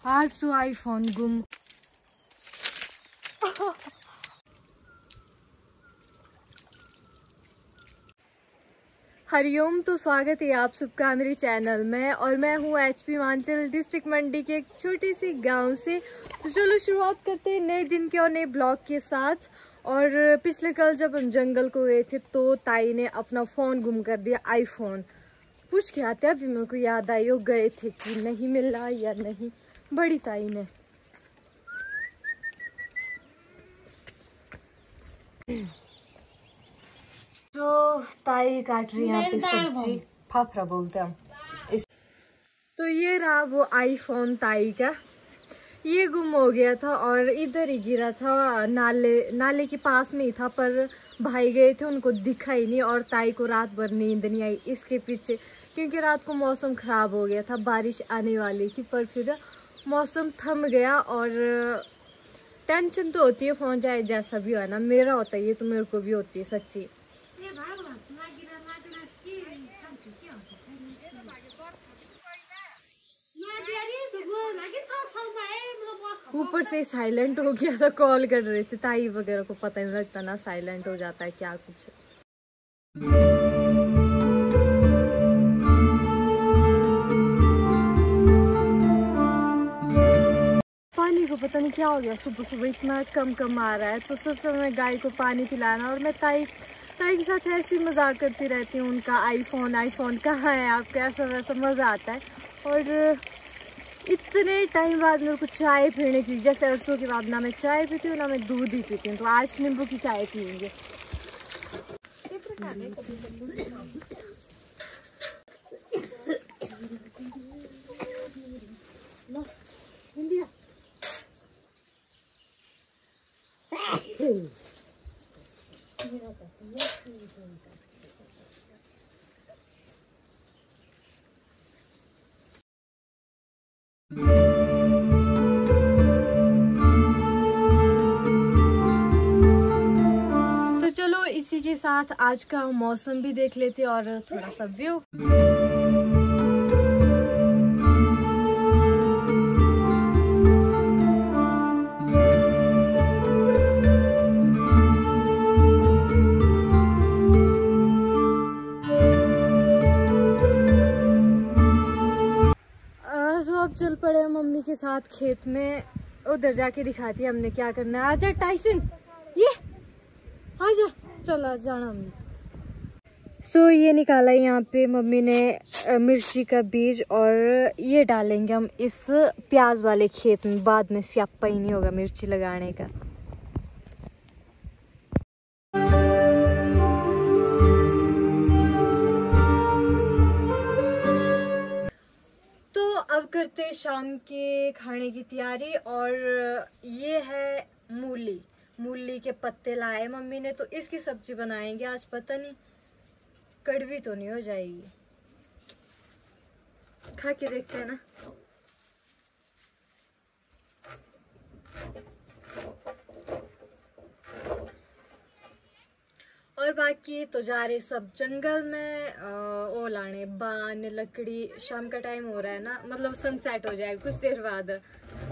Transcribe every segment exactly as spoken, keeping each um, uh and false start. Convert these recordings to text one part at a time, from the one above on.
आज तो आईफोन गुम। हरिओम, तो स्वागत है आप सबका मेरे चैनल में। और मैं हूँ एचपी हिमाचल डिस्ट्रिक्ट मंडी के एक छोटी सी गांव से। तो चलो शुरुआत करते हैं नए दिन के और नए ब्लॉग के साथ। और पिछले कल जब हम जंगल को गए थे तो ताई ने अपना फ़ोन गुम कर दिया, आईफोन। पूछ के आते अभी मेरे को याद आई, वो गए थे कि नहीं मिल रहा या नहीं, बड़ी ताई ने। तो ताई काट रही है यहाँ पे सब्जी, फाफड़ा बोलते हैं हम इस। तो ये रहा वो आईफोन ताई का, ये गुम हो गया था और इधर ही गिरा था, नाले नाले के पास में ही था। पर भाई गए थे, उनको दिखा ही नहीं और ताई को रात भर नींद नहीं आई इसके पीछे, क्योंकि रात को मौसम ख़राब हो गया था, बारिश आने वाली थी। पर फिर मौसम थम गया और टेंशन तो होती है फ़ोन चाहे जैसा भी हो ना, मेरा होता है ये तो मेरे को भी होती है सच्ची। ऊपर से साइलेंट हो गया था, कॉल कर रहे थे ताई वगैरह को पता नहीं लगता ना, साइलेंट हो जाता है क्या कुछ। पानी को पता नहीं क्या हो गया, सुबह सुबह इतना कम कम आ रहा है। तो सबसे मैं गाय को पानी पिलाना, और मैं ताई ताई के साथ ऐसी मजाक करती रहती हूँ, उनका आईफोन आईफोन कहाँ है आपका, ऐसा वैसा मज़ा आता है। और इतने टाइम बाद मेरे को चाय पीने की, जैसे अरसों के बाद ना मैं चाय पीती हूँ ना मैं दूध ही पीती हूँ, तो आज नींबू की चाय पियेंगे। तो चलो इसी के साथ आज का मौसम भी देख लेते और थोड़ा सा व्यू। अब चल पड़े मम्मी के साथ खेत में, उधर जाके दिखाती है हमने क्या करना है। आजा टाइसन, ये आजा, चलो जाना हमने। सो so, ये निकाला यहाँ पे मम्मी ने मिर्ची का बीज, और ये डालेंगे हम इस प्याज वाले खेत में, बाद में स्यापा ही नहीं होगा मिर्ची लगाने का। अब करते शाम के खाने की तैयारी। और ये है मूली, मूली के पत्ते लाए मम्मी ने, तो इसकी सब्जी बनाएंगे आज। पता नहीं कड़वी तो नहीं हो जाएगी, खा के देखते हैं ना। और बाकी तो जा रहे सब जंगल में ओ लाने बान लकड़ी, शाम का टाइम हो रहा है ना, मतलब सनसेट हो जाएगा कुछ देर बाद।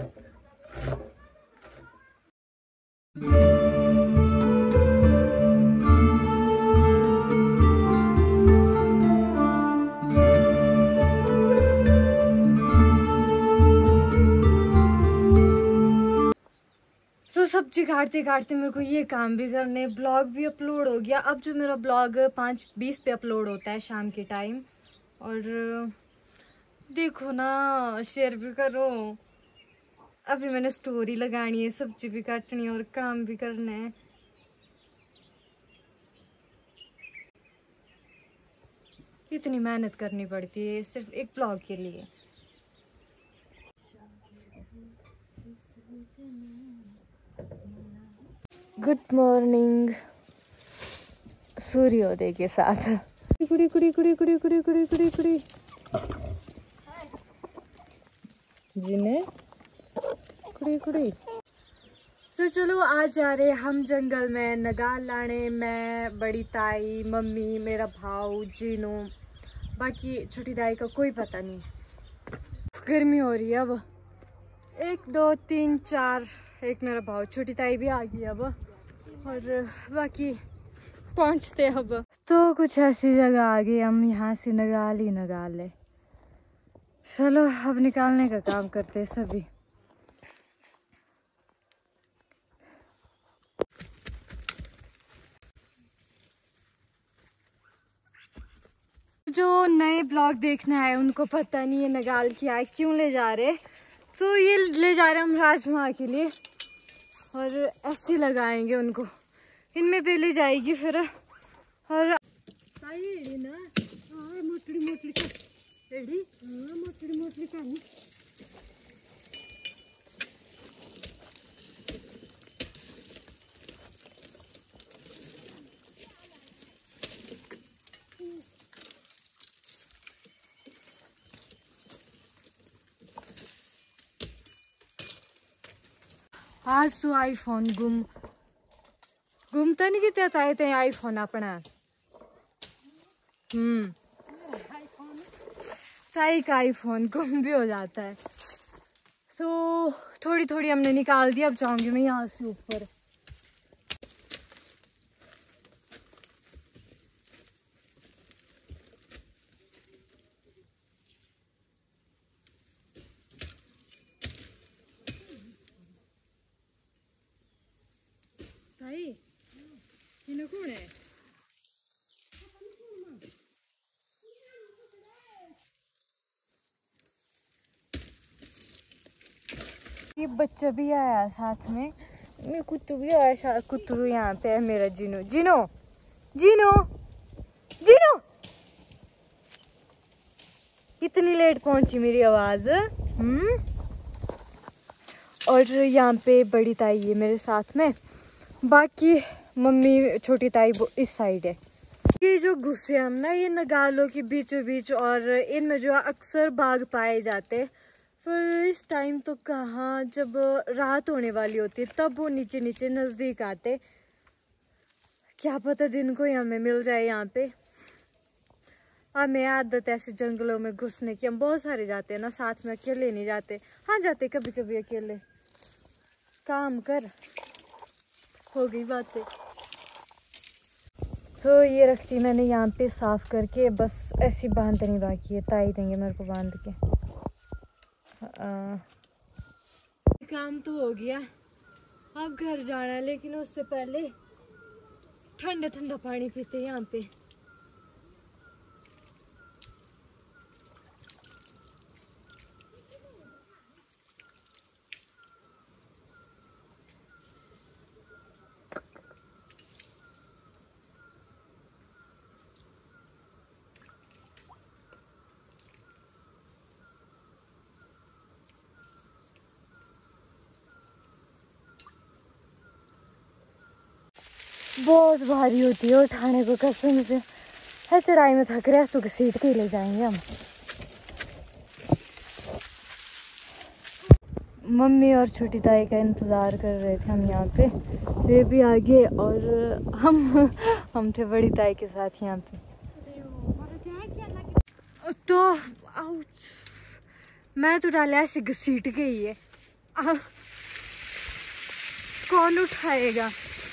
सब्जी काटते काटते मेरे को ये काम भी करने, ब्लॉग भी अपलोड हो गया। अब जो मेरा ब्लॉग पाँच बीस पे अपलोड होता है शाम के टाइम, और देखो ना शेयर भी करो। अभी मैंने स्टोरी लगानी है, सब्जी भी काटनी है और काम भी करना है। इतनी मेहनत करनी पड़ती है सिर्फ एक ब्लॉग के लिए। गुड मॉर्निंग सूर्योदय के साथ। कुड़ी कुड़ी कुड़ी कुड़ी कुड़ी कुड़ी कुड़ी कुड़ी जिन्हें कुड़ी कुड़ी। तो चलो आज जा रहे हम जंगल में नगाल लाने, मैं, बड़ी ताई, मम्मी, मेरा भाऊ, जीनू, बाकी छोटी दाई का कोई पता नहीं। गर्मी हो रही है अब, एक दो तीन चार, एक मेरा बहुत छोटी ताई भी आ गई अब, और बाकी पहुंचते अब। तो कुछ ऐसी जगह आ गई, हम यहाँ से निकाल ही निकाल ले। चलो अब निकालने का काम करते हैं सभी। जो नए ब्लॉग देखना है उनको पता नहीं है नगाल क्या है, क्यों ले जा रहे, तो ये ले जा रहे हम राजमा के लिए, और ऐसे लगाएंगे उनको, इनमें पहले जाएगी फिर। और ना हाँ मोटड़ी मोटड़ी का एड़ी हाँ मोटड़ी मोटड़ी का नहीं। आज तो आईफोन गुम गुम तो नहीं कितने ताए थे आईफोन अपना। हम्म ताई का आईफोन गुम भी हो जाता है। तो थोड़ी थोड़ी हमने निकाल दिया, अब जाऊंगी मैं यहाँ से ऊपर। ताई ये कौन है? ये बच्चा भी आया साथ में, मैं कुत्तू भी आया साथ। कुत्तू यहाँ पे है मेरा जिनो जिनो जिनो जिनो। इतनी लेट पहुंची मेरी आवाज। हम्म और यहाँ पे बड़ी ताई है मेरे साथ में, बाकी मम्मी छोटी ताई वो इस साइड है। ये जो गुस्से हम ना ये नगालों के बीचों बीच और इनमें जो अक्सर बाघ पाए जाते, पर इस टाइम तो कहाँ, जब रात होने वाली होती है तब वो नीचे नीचे नजदीक आते। क्या पता दिन को ही हमें मिल जाए यहाँ पे। हमें आदत ऐसे जंगलों में घुसने की, हम बहुत सारे जाते हैं ना साथ में, अकेले नहीं जाते। हाँ जाते कभी कभी अकेले। काम कर हो गई बातें। तो ये रखती मैंने यहाँ पे साफ करके, बस ऐसी बांधनी बाकी है, ताई देंगे मेरे को बांध के। आ, काम तो हो गया, अब घर जाना है, लेकिन उससे पहले ठंडा ठंडा पानी पीते यहाँ पे। बहुत भारी होती है उठाने को कसम से। है चढ़ाई में थक रहे तो घसीट के ले जाएंगे हम। मम्मी और छोटी ताई का इंतजार कर रहे थे हम यहाँ पे, ये भी आगे, और हम हम थे बड़ी ताई के साथ यहाँ पे। तो आउच, मैं तो डाला ऐसे घसीट के ही है, कौन उठाएगा।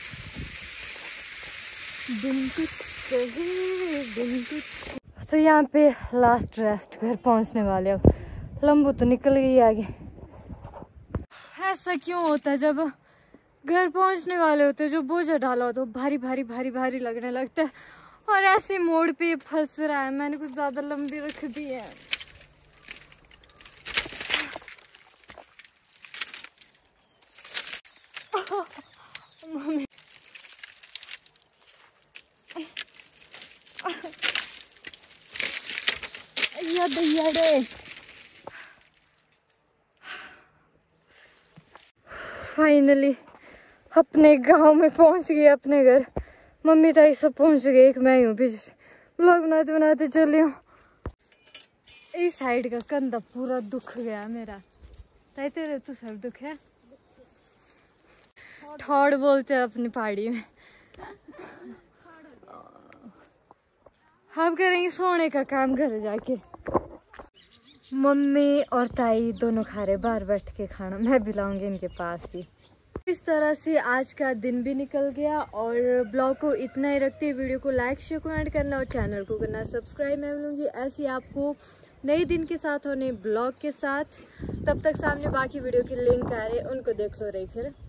तो यहाँ पे लास्ट रेस्ट, घर पहुँचने वाले। अब लंबू तो निकल गई आगे। ऐसा क्यों होता है जब घर पहुँचने वाले होते, जो बोझा डाला होता है भारी भारी भारी भारी लगने लगता है, और ऐसे मोड़ पे फंस रहा है। मैंने कुछ ज्यादा लंबी रख दी है। मम्मी फाइनली अपने गांव में पहुंच गए, अपने घर। मम्मी ताई सब पहुंच गए, एक मैं ही हूँ पीछे से ब्लॉग बनाते बनाते चली हूँ। इस साइड का कंधा पूरा दुख गया मेरा। ताई तेरे तो सब दुख है। ठोड़ बोलते हैं अपनी पहाड़ी में। हम करेंगे सोने का काम घर जाके। मम्मी और ताई दोनों खा रहे बाहर बैठ के खाना, मैं भी लाऊंगी इनके पास ही। इस तरह से आज का दिन भी निकल गया और ब्लॉग को इतना ही रखते। वीडियो को लाइक शेयर कमेंट करना और चैनल को करना सब्सक्राइब। मैं मिलूंगी ऐसे आपको नए दिन के साथ और नए ब्लॉग के साथ। तब तक सामने बाकी वीडियो की लिंक आ रहे, उनको देख लो रही फिर।